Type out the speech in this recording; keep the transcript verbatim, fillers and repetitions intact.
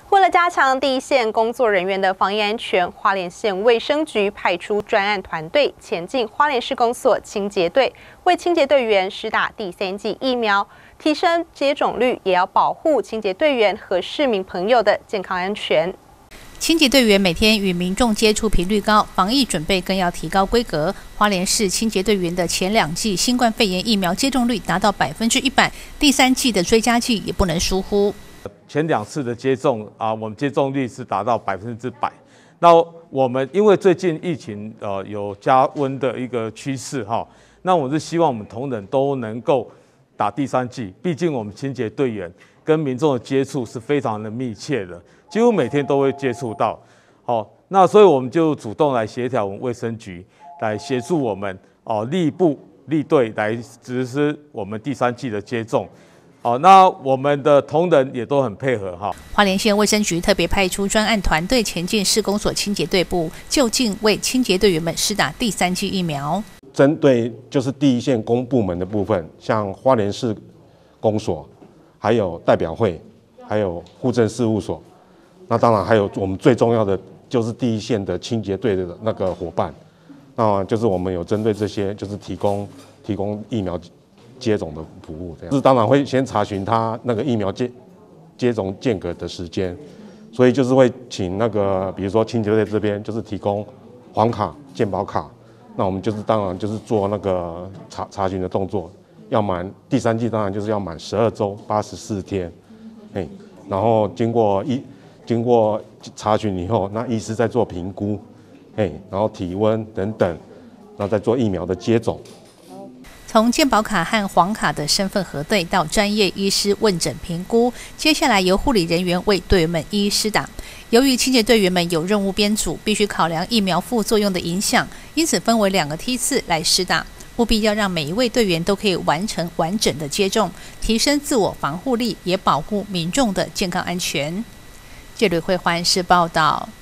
为了加强第一线工作人员的防疫安全，花莲县卫生局派出专案团队前进花莲市公所清洁队，为清洁队员施打第三剂疫苗，提升接种率，也要保护清洁队员和市民朋友的健康安全。 清洁队员每天与民众接触频率高，防疫准备更要提高规格。花莲市清洁队员的前两剂新冠肺炎疫苗接种率达到百分之一百，第三剂的追加剂也不能疏忽。 前两次的接种啊，我们接种率是达到百分之百。那我们因为最近疫情呃有加温的一个趋势哈，那我是希望我们同仁都能够打第三剂，毕竟我们清洁队员跟民众的接触是非常的密切的。 几乎每天都会接触到，好，那所以我们就主动来协调我们卫生局来协助我们哦，立部立队来实施我们第三剂的接种，好，那我们的同仁也都很配合哈。 花莲县卫生局特别派出专案团队前进市公所清洁队部，就近为清洁队员们施打第三剂疫苗。 针对就是第一线公部门的部分，像花莲市公所，还有代表会，还有户政事务所。 那当然还有我们最重要的就是第一线的清洁队的那个伙伴，那就是我们有针对这些就是提供提供疫苗接种的服务，这样是当然会先查询他那个疫苗接接种间隔的时间，所以就是会请那个比如说清洁队这边就是提供黄卡、健保卡，那我们就是当然就是做那个查查询的动作，要满第三剂当然就是要满十二周八十四天，哎，然后经过一。 经过查询以后，那医师在做评估，哎，然后体温等等，然后再做疫苗的接种。 从健保卡和黄卡的身份核对到专业医师问诊评估，接下来由护理人员为队员们一一施打。由于清洁队员们有任务编组，必须考量疫苗副作用的影响，因此分为两个梯次来施打，务必要让每一位队员都可以完成完整的接种，提升自我防护力，也保护民众的健康安全。记者会环视报道。